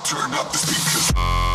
Turn up the speakers.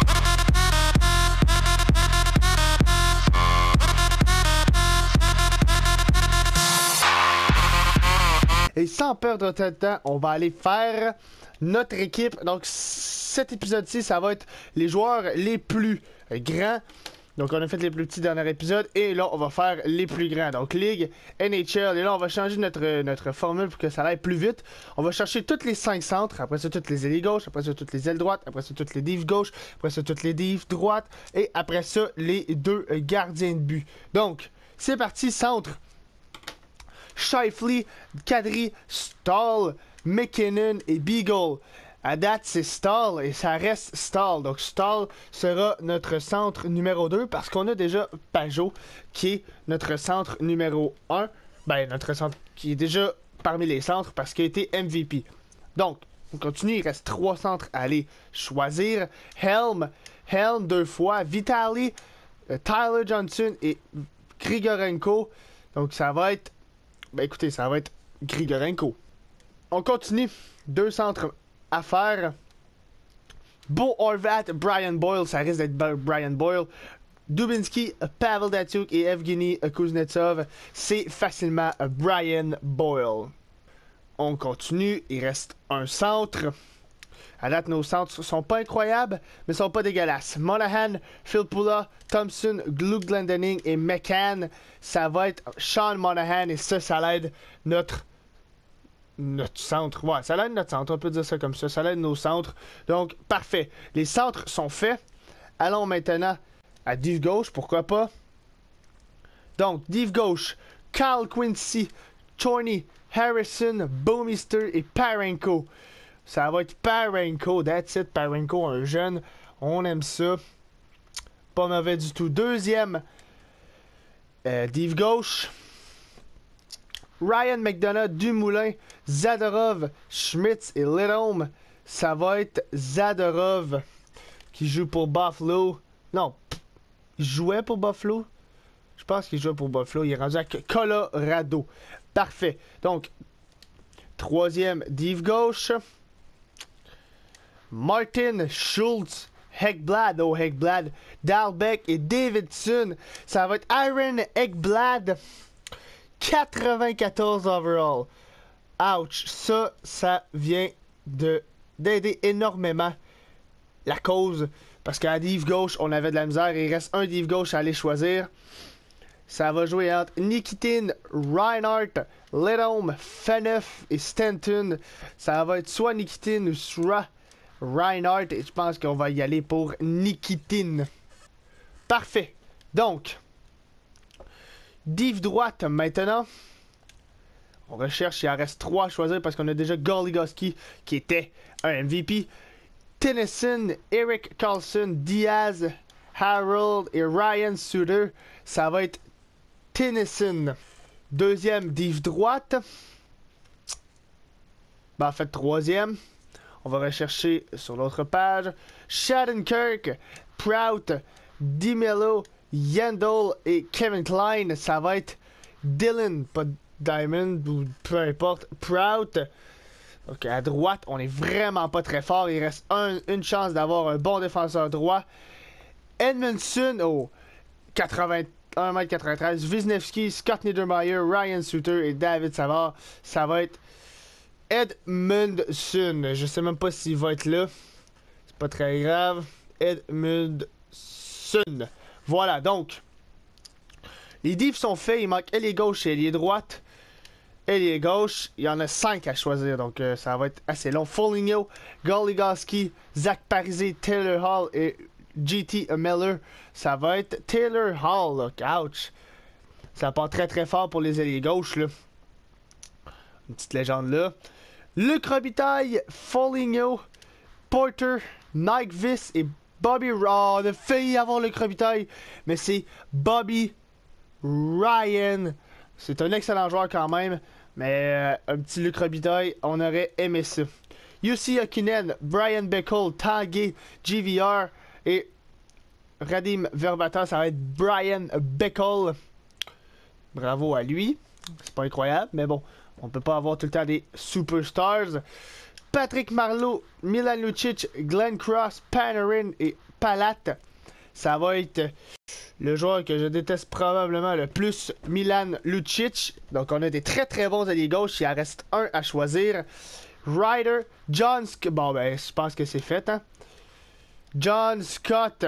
Et sans perdre de temps, on va aller faire notre équipe. Donc cet épisode-ci, ça va être les joueurs les plus grands. Donc on a fait les plus petits dernier épisode. Et là, on va faire les plus grands. Donc Ligue, NHL. Et là, on va changer notre formule pour que ça aille plus vite. On va chercher toutes les 5 centres. Après ça, toutes les ailes gauches. Après ça, toutes les ailes droites. Après ça, toutes les dives gauches. Après ça, toutes les dives droites. Et après ça, les 2 gardiens de but. Donc, c'est parti, centre. Scheifele, Kadri, Stahl, McKinnon et Beagle. À date, c'est Stahl et ça reste Stahl. Donc, Stahl sera notre centre numéro 2 parce qu'on a déjà Pajot qui est notre centre numéro 1. Ben, notre centre qui est déjà parmi les centres parce qu'il a été MVP. Donc, on continue. Il reste 3 centres à aller choisir. Helm 2 fois. Vitali, Tyler Johnson et Grigorenko. Donc, ça va être... Ben écoutez, ça va être Grigorenko. On continue. 2 centres à faire. Bo Horvat, Brian Boyle. Ça risque d'être Brian Boyle. Dubinsky, Pavel Datsyuk et Evgeny Kuznetsov. C'est facilement Brian Boyle. On continue. Il reste un centre. À date, nos centres sont pas incroyables, mais sont pas dégueulasses. Monahan, Filppula, Thompson, Glendening et McCann. Ça va être Sean Monahan et ça l'aide notre centre. Ouais, ça l'aide notre centre, on peut dire ça comme ça. Ça l'aide nos centres. Donc, parfait. Les centres sont faits. Allons maintenant à Div gauche, pourquoi pas. Donc, Div gauche, Kyle Quincy, Chorney, Harrison, Boumister et Parenko. Ça va être Parenko, that's it, Parenko, un jeune, on aime ça. Pas mauvais du tout. Deuxième, Div gauche, Ryan McDonough, Dumoulin, Zadorov, Schmitz et Lidholm. Ça va être Zadorov qui joue pour Buffalo. Non, il jouait pour Buffalo. Je pense qu'il jouait pour Buffalo. Il est rendu à Colorado. Parfait. Donc, troisième, Div gauche. Martin Schultz, Ekblad, Dalbec et Davidson. Ça va être Aaron Ekblad, 94 overall. Ouch, ça vient d'aider énormément la cause. Parce qu'à Div gauche, on avait de la misère. Il reste un Div gauche à aller choisir. Ça va jouer entre Nikitin, Reinhardt, Lidholm, Phaneuf et Stanton. Ça va être soit Nikitin ou soit Reinhardt. Et je pense qu'on va y aller pour Nikitin. Parfait. Donc, Div droite maintenant. On recherche, il en reste 3 à choisir parce qu'on a déjà Goligoski qui était un MVP. Tennyson, Eric Carlson, Diaz, Harold et Ryan Suter. Ça va être Tennyson. Deuxième, Div droite. Ben, en fait, troisième. On va rechercher sur l'autre page. Shattenkirk, Prout, DiMello, Yandel et Kevin Klein. Ça va être Dylan, pas Diamond ou peu importe. Prout. Ok, à droite, on est vraiment pas très fort. Il reste une chance d'avoir un bon défenseur droit. Edmondson, 81m93. Wisniewski, Scott Niedermayer, Ryan Suter et David Savard. Ça va être Edmundson. Je sais même pas s'il va être là. C'est pas très grave. Edmundson. Voilà, donc. Les divs sont faits. Il manque ailier gauche et ailier droite. Ailier gauche, il y en a 5 à choisir. Donc, ça va être assez long. Foligno, Goligoski, Zach Parisé, Taylor Hall et JT Miller. Ça va être Taylor Hall. Là. Ouch. Ça part très très fort pour les ailiers gauche. Là. Une petite légende là. Luc Robitaille, Foligno, Porter, Nyquist et Bobby Raw. On a failli avoir Luc Robitaille, mais c'est Bobby Ryan. C'est un excellent joueur quand même, mais un petit Luc Robitaille, on aurait aimé ça. Jussi Jokinen, Brian Bickle, Tanguay, GVR et Radim Verbata. Ça va être Brian Bickle. Bravo à lui. C'est pas incroyable, mais bon, on peut pas avoir tout le temps des superstars. Patrick Marleau, Milan Lucic, Glenn Cross, Panarin et Palat. Ça va être le joueur que je déteste probablement le plus, Milan Lucic. Donc on a des très très bons alliés gauche, il en reste un à choisir. Ryder, John Scott, bon ben je pense que c'est fait, hein. John Scott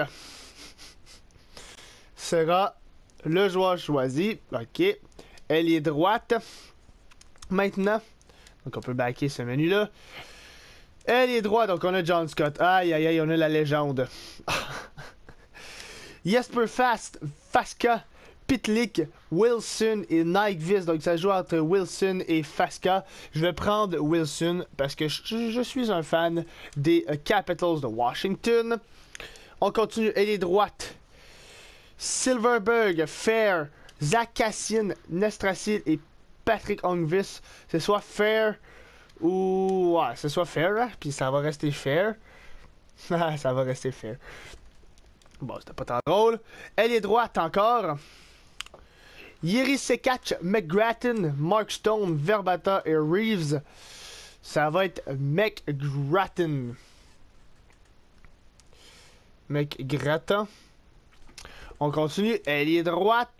sera le joueur choisi. Ok, ailier droite. Maintenant, donc on peut backer ce menu là. Ailier droit, donc on a John Scott. Aïe aïe aïe, on a la légende. Jesper Fast, Faska, Pitlick, Wilson et Nyquist. Donc ça joue entre Wilson et Faska. Je vais prendre Wilson parce que je suis un fan des Capitals de Washington. On continue. Ailier droite. Silverberg, Fair, Zach Kassian, Nestracil et Patrick Ongvis. C'est soit Fair ou... Ouais, c'est soit Fair, hein? Puis ça va rester Fair. Ça va rester Fair. Bon, c'était pas tant drôle. Ailier droite encore. Yeri Sekach, McGrattan, Mark Stone, Verbata et Reeves. Ça va être McGrattan. McGrattan. On continue. Ailier droite.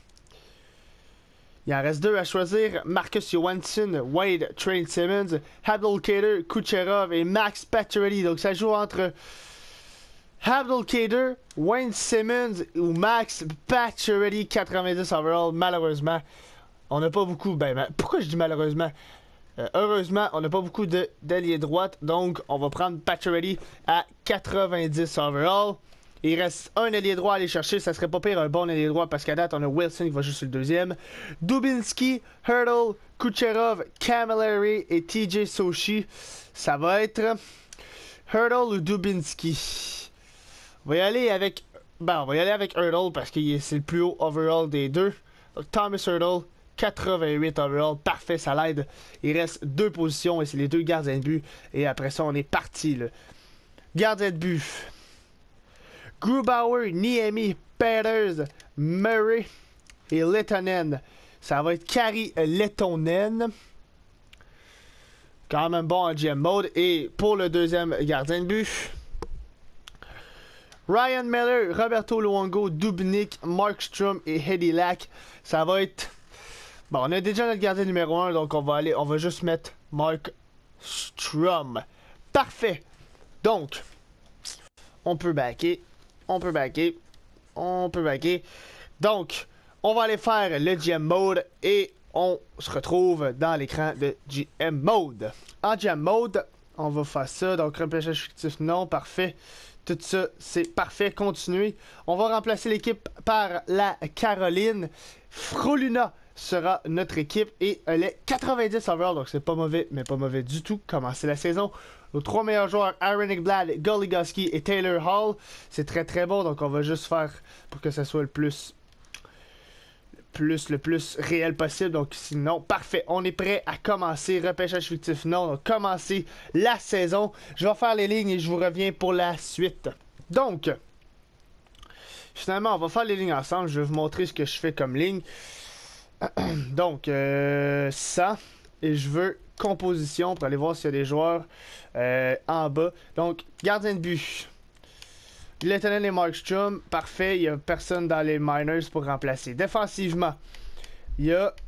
Il en reste deux à choisir. Marcus Johansson, Wade, Trey Simmons, Abdelkader, Kucherov et Max Pacioretty. Donc ça joue entre Abdelkader, Wayne Simmons ou Max Pacioretty, 90 overall. Malheureusement, on n'a pas beaucoup. Pourquoi je dis malheureusement? Heureusement, on n'a pas beaucoup d'alliés droite. Donc on va prendre Pacioretty à 90 overall. Il reste un ailier droit à aller chercher. Ça serait pas pire un bon ailier droit parce qu'à date, on a Wilson qui va juste sur le deuxième. Dubinsky, Hurdle, Kucherov, Camilleri et TJ Sochi. Ça va être Hurdle ou Dubinsky. On va y aller avec... on va y aller avec Hurdle parce que c'est le plus haut overall des deux. Donc Thomas Hurdle, 88 overall. Parfait, ça l'aide. Il reste deux positions et c'est les deux gardiens de but. Et après ça, on est parti. Là. Gardien de but. Grubauer, Niemi, Peters, Murray et Lehtonen. Ça va être Kari Lehtonen. Quand même bon en GM mode. Et pour le deuxième gardien de but, Ryan Miller, Roberto Luongo, Dubnik, Markstrom et Hedy Lack. Ça va être... Bon, on a déjà notre gardien numéro 1, donc on va juste mettre Markstrom. Parfait. Donc, on peut backer. On peut backer. Donc, on va aller faire le GM Mode et on se retrouve dans l'écran de GM Mode. En GM Mode, on va faire ça. Donc, repêchage fictif, non, parfait. Tout ça, c'est parfait. Continuez. On va remplacer l'équipe par la Caroline. Froluna sera notre équipe et elle est 90 overall, donc c'est pas mauvais, mais pas mauvais du tout. Commencer la saison. Nos trois meilleurs joueurs, Aaron Ekblad, Goligoski et Taylor Hall. C'est très très bon, donc on va juste faire pour que ça soit le plus réel possible. Donc sinon, parfait, on est prêt à commencer. Repêchage fictif, non, donc commencer la saison. Je vais faire les lignes et je vous reviens pour la suite. Donc, finalement, on va faire les lignes ensemble. Je vais vous montrer ce que je fais comme ligne. Donc, ça, et je veux composition pour aller voir s'il y a des joueurs en bas. Donc, gardien de but. Lehtonen et Markstrom, parfait. Il n'y a personne dans les minors pour remplacer. Défensivement, il y a...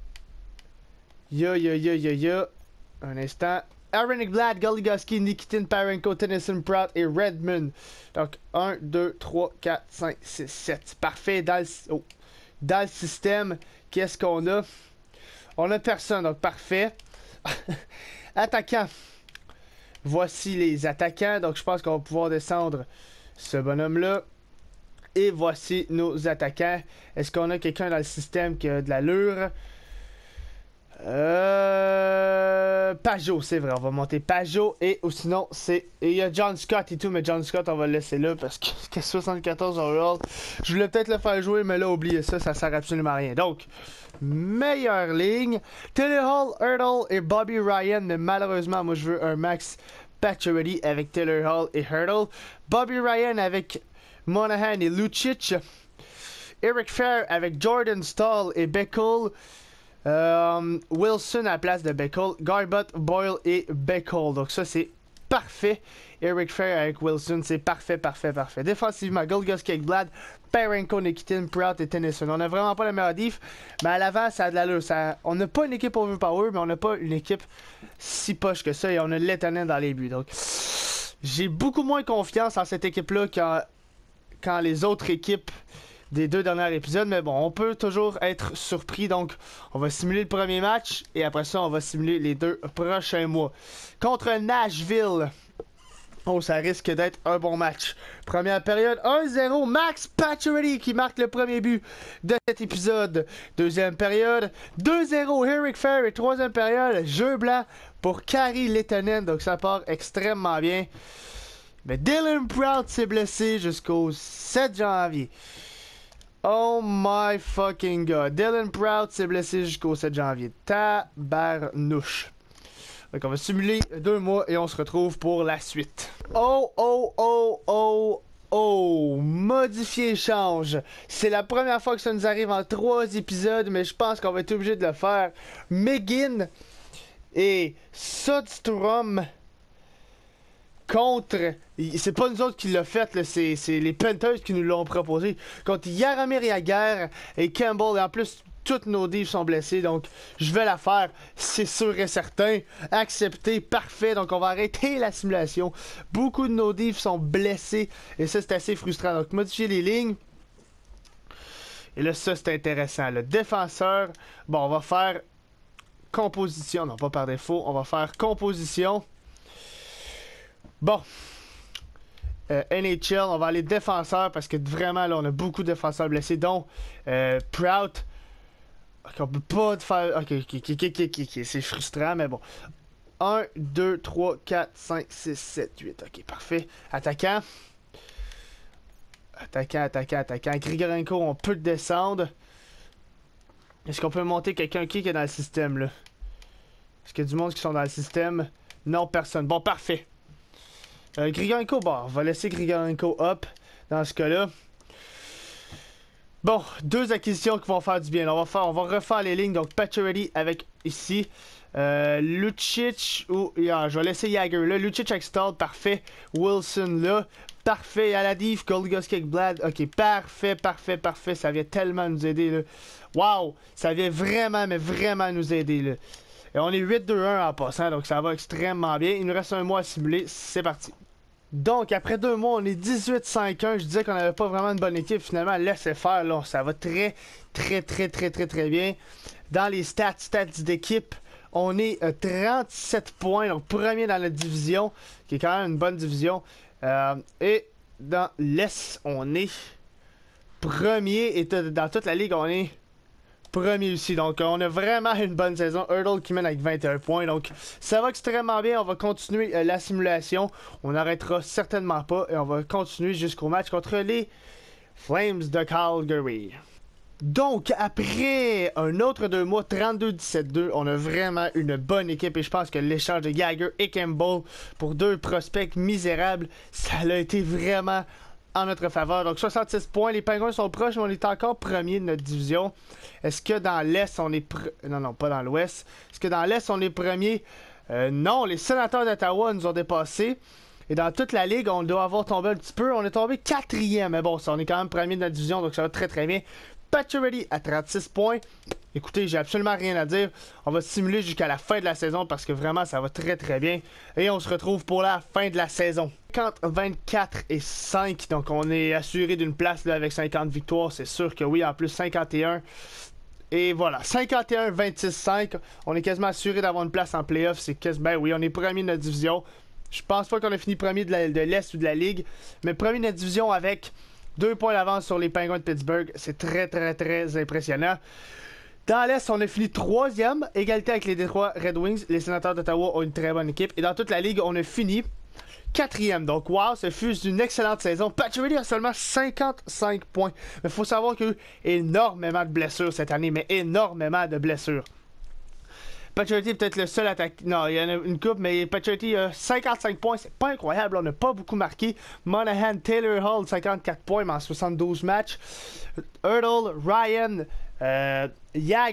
Un instant. Aaron Ekblad, Goligoski, Nikitin, Parenko, Tennyson, Prout et Redmond. Donc, 1, 2, 3, 4, 5, 6, 7. Parfait. Dans le système, qu'est-ce qu'on a? On a personne, donc parfait. Attaquant. Voici les attaquants. Donc, je pense qu'on va pouvoir descendre ce bonhomme-là. Et voici nos attaquants. Est-ce qu'on a quelqu'un dans le système qui a de l'allure? Pajot, c'est vrai. On va monter Pajot. Ou sinon, il y a John Scott et tout. Mais John Scott, on va le laisser là parce que 74 overall. Je voulais peut-être le faire jouer, mais là, oubliez ça. Ça sert absolument à rien. Donc, meilleure ligne. Taylor Hall, Hurdle et Bobby Ryan. Mais malheureusement, moi, je veux un Max Pacioretty avec Taylor Hall et Hurdle. Bobby Ryan avec Monahan et Lucic. Eric Fair avec Jordan Stahl et Beckel. Wilson à la place de Beckel, Garbutt, Boyle et Beckel. Donc ça c'est parfait. Eric Fair avec Wilson, c'est parfait, parfait, parfait. Défensivement, Goligoski, Ekblad, Parayko, Nikitin, Prout et Tennyson. On n'a vraiment pas la meilleure diff, mais à l'avant, ça a de l'allure. On n'a pas une équipe overpower, mais on n'a pas une équipe si poche que ça, et on a l'étonnant dans les buts. Donc, j'ai beaucoup moins confiance en cette équipe-là quand les autres équipes des 2 derniers épisodes, mais bon, on peut toujours être surpris. Donc, on va simuler le premier match, et après ça, on va simuler les 2 prochains mois. Contre Nashville. Oh, ça risque d'être un bon match. Première période, 1-0, Max Pacioretty qui marque le premier but de cet épisode. Deuxième période, 2-0, Eric Fair. Et troisième période, jeu blanc pour Kari Lehtonen. Donc ça part extrêmement bien. Mais Dylan Prout s'est blessé jusqu'au 7 janvier. Oh my fucking god. Dylan Prout s'est blessé jusqu'au 7 janvier. Tabarnouche. Donc on va simuler 2 mois et on se retrouve pour la suite. Oh, modifier échange. C'est la première fois que ça nous arrive en 3 épisodes, mais je pense qu'on va être obligé de le faire. McGinn et Soderstrom contre... C'est pas nous autres qui l'a fait, c'est les Panthers qui nous l'ont proposé. Contre Jaromir Jagr et Campbell. Et en plus... Toutes nos divs sont blessés, donc je vais la faire, c'est sûr et certain. Accepté, parfait, donc on va arrêter la simulation. Beaucoup de nos divs sont blessés, et ça c'est assez frustrant. Donc modifier les lignes. Et là ça c'est intéressant. Le défenseur, bon on va faire composition, non pas par défaut, on va faire composition. Bon. NHL, on va aller défenseur, parce que vraiment là on a beaucoup de défenseurs blessés, dont Prout. Ok, on peut pas faire... Ok, c'est frustrant, mais bon. 1, 2, 3, 4, 5, 6, 7, 8. Ok, parfait. Attaquant. Grigorenko, on peut le descendre. Est-ce qu'on peut monter quelqu'un qui est dans le système, là? Est-ce qu'il y a du monde qui sont dans le système? Non, personne. Bon, parfait. Grigorenko, bon, on va laisser Grigorenko up dans ce cas-là. Bon, 2 acquisitions qui vont faire du bien. On va refaire les lignes. Donc, Pacioretty avec ici. Lucic ou... je vais laisser Jagr là. Lucic avec Stahl, parfait. Wilson là. Parfait. À la div, Goligoski avec Blad. Ok, parfait. Ça vient tellement nous aider là. Wow! Ça vient vraiment, mais vraiment nous aider là. Et on est 8-2-1 en passant. Donc, ça va extrêmement bien. Il nous reste un mois à simuler. C'est parti. Donc, après 2 mois, on est 18-5-1. Je disais qu'on n'avait pas vraiment une bonne équipe. Finalement, laissez faire. Là, ça va très bien. Dans les stats d'équipe, on est 37 points. Donc, premier dans la division, qui est quand même une bonne division. Et dans l'Est, on est premier. Et dans toute la ligue, on est premier aussi. Donc, on a vraiment une bonne saison. Hurdle qui mène avec 21 points. Donc, ça va extrêmement bien. On va continuer la simulation. On n'arrêtera certainement pas. Et on va continuer jusqu'au match contre les Flames de Calgary. Donc, après un autre 2 mois, 32-17-2, on a vraiment une bonne équipe. Et je pense que l'échange de Jagr et Campbell pour 2 prospects misérables, ça a été vraiment en notre faveur. Donc 66 points, les Penguins sont proches, mais on est encore premier de notre division. Est-ce que dans l'Est, on est... Non, pas dans l'Ouest. Est-ce que dans l'Est, on est premier? Non, les Sénateurs d'Ottawa nous ont dépassés. Et dans toute la ligue, on doit avoir tombé un petit peu. On est tombé 4e, mais bon, on est quand même premier de notre division, donc ça va très bien. Pacioretty à 36 points. Écoutez, j'ai absolument rien à dire. On va simuler jusqu'à la fin de la saison parce que vraiment, ça va très bien. Et on se retrouve pour la fin de la saison. 50, 24 et 5. Donc, on est assuré d'une place là, avec 50 victoires. C'est sûr que oui, en plus 51. Et voilà, 51, 26, 5. On est quasiment assuré d'avoir une place en playoff. C'est quasiment... Ben oui, on est premier de notre division. Je pense pas qu'on a fini premier de l'Est ou de la Ligue. Mais premier de notre division avec 2 points d'avance sur les Penguins de Pittsburgh. C'est très impressionnant. Dans l'Est, on a fini 3e, égalité avec les Detroit Red Wings. Les Sénateurs d'Ottawa ont une très bonne équipe. Et dans toute la Ligue, on a fini 4e. Donc, wow, ce fut une excellente saison. Pacioretty a seulement 55 points. Mais il faut savoir qu'il y a eu énormément de blessures cette année, mais énormément de blessures. Pacioretty est peut-être le seul attaquant. Non, il y en a une coupe, mais Pacioretty a 55 points. C'est pas incroyable, on n'a pas beaucoup marqué. Monahan, Taylor Hall, 54 points, mais en 72 matchs. Hurdle, Ryan, Jagr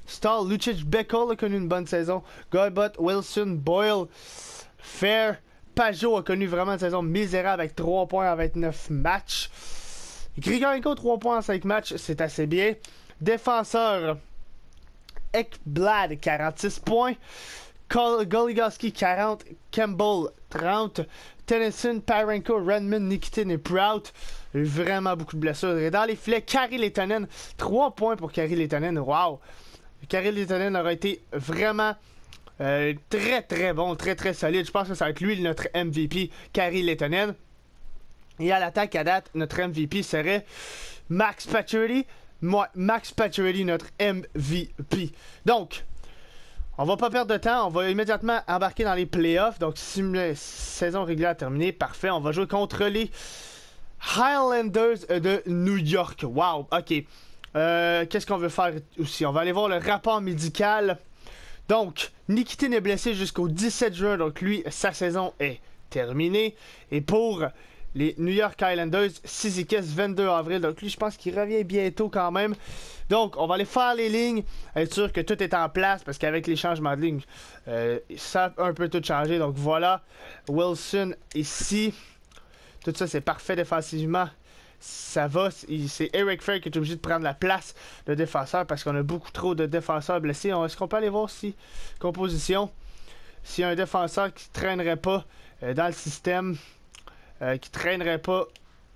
Stahl, Lucic, Beckel a connu une bonne saison. Goybot, Wilson, Boyle, Fair. Pajot a connu vraiment une saison misérable avec 3 points en 29 matchs. Grigorenko, 3 points en 5 matchs, c'est assez bien. Défenseur, Ekblad, 46 points. Goligoski, 40. Campbell, 30. Tennyson, Parenko, Redmond, Nikitin et Prout. Vraiment beaucoup de blessures. Et dans les filets, Kari Lehtonen, 3 points pour Kari Lehtonen. Wow! Kari Lehtonen aura été vraiment très très bon, très très solide. Je pense que ça va être lui notre MVP, Kari Lehtonen. Et à l'attaque à date, notre MVP serait Max Pacioretty. Moi, Max Pacioretty, notre MVP. Donc, on va pas perdre de temps, on va immédiatement embarquer dans les playoffs. Donc, saison régulière terminée, parfait. On va jouer contre les Highlanders de New York. Wow, ok. Qu'est-ce qu'on veut faire aussi? On va aller voir le rapport médical. Donc, Nikitin est blessé jusqu'au 17 juin. Donc, lui, sa saison est terminée. Et pour les New York Highlanders, Cizikas, 22 avril. Donc, lui, je pense qu'il revient bientôt quand même. Donc, on va aller faire les lignes, être sûr que tout est en place, parce qu'avec les changements de ligne, ça a un peu tout changé. Donc, voilà, Wilson ici. Tout ça, c'est parfait défensivement. Ça va, c'est Eric Fair qui est obligé de prendre la place de défenseur, parce qu'on a beaucoup trop de défenseurs blessés. Est-ce qu'on peut aller voir si, composition, s'il y a un défenseur qui ne traînerait pas dans le système, qui traînerait pas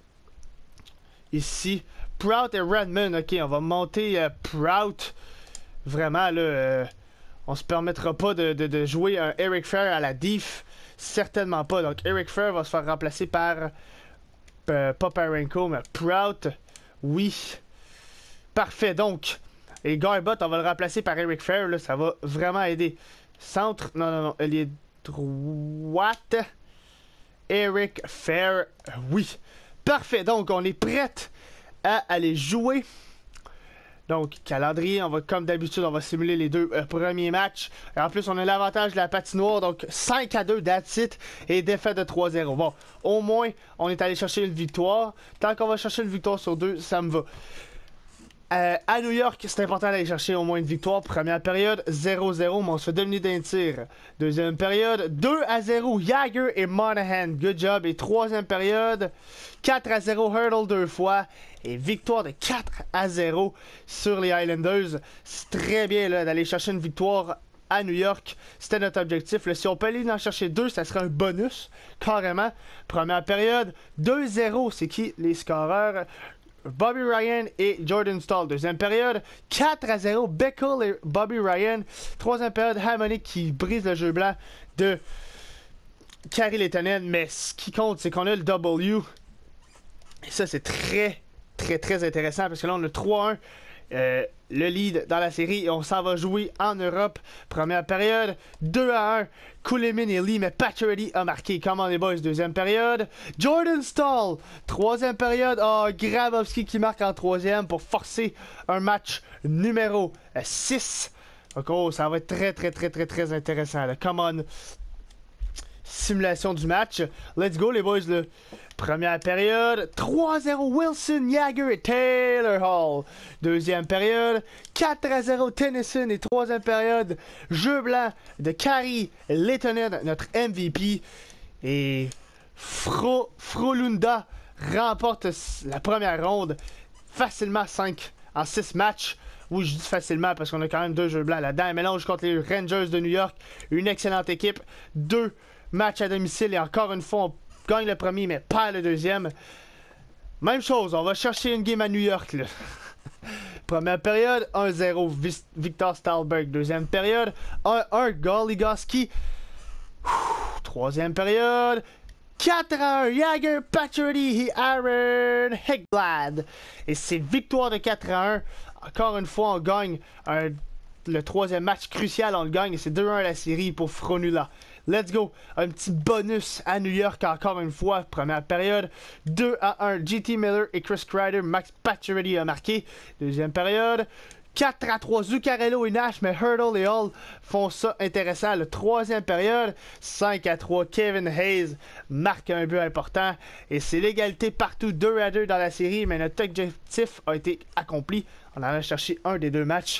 ici. Prout et Redmond, ok, on va monter Prout. Vraiment, là, on se permettra pas de jouer un Eric Fair à la diff. Certainement pas. Donc, Eric Fair va se faire remplacer par, pas Parenko, mais Prout. Oui. Parfait, donc. Et Goybot, on va le remplacer par Eric Fair, là, ça va vraiment aider. Centre, non, il est droite. Eric Fair, oui. Parfait, donc on est prête à aller jouer. Donc, calendrier, on va comme d'habitude, on va simuler les deux premiers matchs. Et en plus, on a l'avantage de la patinoire, donc 5-2, that's it, et défaite de 3-0. Bon, au moins, on est allé chercher une victoire. Tant qu'on va chercher une victoire sur 2, ça me va. À New York, c'est important d'aller chercher au moins une victoire. Première période, 0-0, mais on se fait dominer d'un tir. Deuxième période, 2-0, Jagger et Monahan. Good job. Et troisième période, 4-0, Hurdle 2 fois. Et victoire de 4-0 sur les Highlanders. C'est très bien d'aller chercher une victoire à New York. C'était notre objectif. Là, si on peut aller en chercher 2, ça serait un bonus, carrément. Première période, 2-0. C'est qui les scoreurs? Bobby Ryan et Jordan Stahl. Deuxième période, 4-0, Beckel et Bobby Ryan. Troisième période, Hamonic qui brise le jeu blanc de Kari Lehtonen. Mais ce qui compte, c'est qu'on a le W. Et ça, c'est très, très, très intéressant parce que là, on a 3-1. Le lead dans la série et on s'en va jouer en Europe. Première période, 2-1. Kulemin et Lee, mais Pacioretty a marqué. Comment les boys, deuxième période. Jordan Stahl, troisième période. Grabowski qui marque en troisième pour forcer un match numéro 6. Donc, ça va être très, très, très, très, très intéressant. Là. Come on. Simulation du match. Let's go les boys. Là. Première période, 3-0 Wilson, Jagger et Taylor Hall. Deuxième période, 4-0 Tennyson. Et troisième période, jeu blanc de Kari Lehtonen, notre MVP. Et Frolunda remporte la première ronde facilement 5 en 6 matchs. Oui, je dis facilement parce qu'on a quand même 2 jeux blancs là-dedans. Un mélange contre les Rangers de New York. Une excellente équipe. 2 matchs à domicile et encore une fois, on gagne le premier, mais pas le deuxième. Même chose, on va chercher une game à New York. Là. Première période, 1-0, Victor Stahlberg. Deuxième période, 1-1, Goligoski. Troisième période, 4-1, Jagger, Pacioretty et Aaron Ekblad. Et c'est victoire de 4-1. Encore une fois, on gagne le troisième match crucial, on le gagne. Et c'est 2-1 la série pour Fronula. Let's go! Un petit bonus à New York encore une fois. Première période, 2-1. JT Miller et Chris Kreider. Max Pacioretty a marqué. Deuxième période, 4-3. Zuccarello et Nash, mais Hurdle et Hall font ça intéressant. La troisième période, 5-3. Kevin Hayes marque un but important. Et c'est l'égalité partout, 2-2 dans la série. Mais notre objectif a été accompli. On en a cherché un des 2 matchs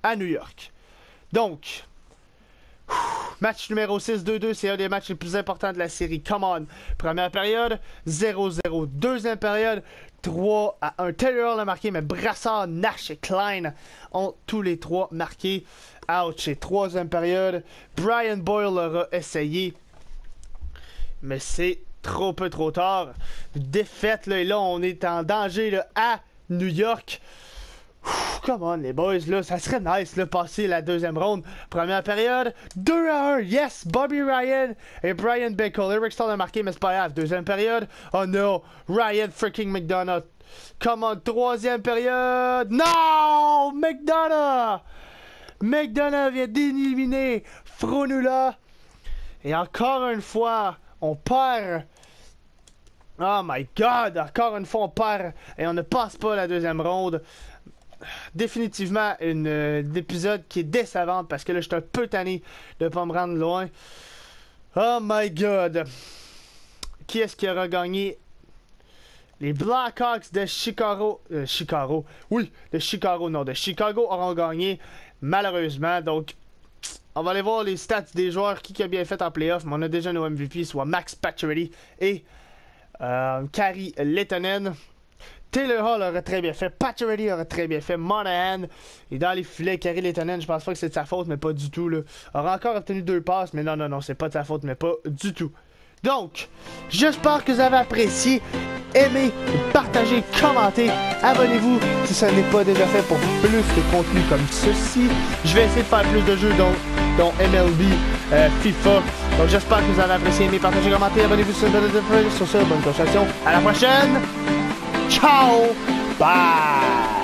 à New York. Donc, match numéro 6, 2-2, c'est un des matchs les plus importants de la série. Come on! Première période, 0-0. Deuxième période, 3-1. Taylor Hall a marqué, mais Brassard, Nash et Klein ont tous les trois marqué. Ouch! Et troisième période, Brian Boyle aura essayé, mais c'est trop peu trop tard. Défaite, là, et là, on est en danger là, à New York. Come on, les boys, là, ça serait nice, là, passer la deuxième ronde. Première période, 2-1, yes! Bobby Ryan et Brian Bickle. Eric Staal a marqué, mais c'est pas grave. Deuxième période, oh no! Ryan freaking McDonough. Come on, troisième période, non! McDonough! McDonough vient d'éliminer Fronula. Et encore une fois, on perd. Oh my god! Encore une fois, on perd. Et on ne passe pas la deuxième ronde. Définitivement un épisode qui est décevant parce que là, je suis un peu tanné de pas me rendre loin. Oh my god! Qui est-ce qui aura gagné? Les Blackhawks de Chicago. Oui, de Chicago, non, de Chicago auront gagné, malheureusement. Donc, on va aller voir les stats des joueurs qui a bien fait en playoff. Mais on a déjà nos MVP, soit Max Pacioretty et Kari Lehtonen. Taylor Hall aurait très bien fait. Pacioretty aurait très bien fait. Monahan est dans les filets. Kari Lehtonen, je pense pas que c'est de sa faute, mais pas du tout. Là. Aurait encore obtenu 2 passes, mais non, c'est pas de sa faute, mais pas du tout. Donc, j'espère que vous avez apprécié. Aimez, partagez, commentez. Abonnez-vous si ce n'est pas déjà fait pour plus de contenu comme ceci. Je vais essayer de faire plus de jeux dont MLB, FIFA. Donc, j'espère que vous avez apprécié. Aimez, partagez, commentez. Abonnez-vous sur ce. Bonne continuation. À la prochaine. Ciao! Bye!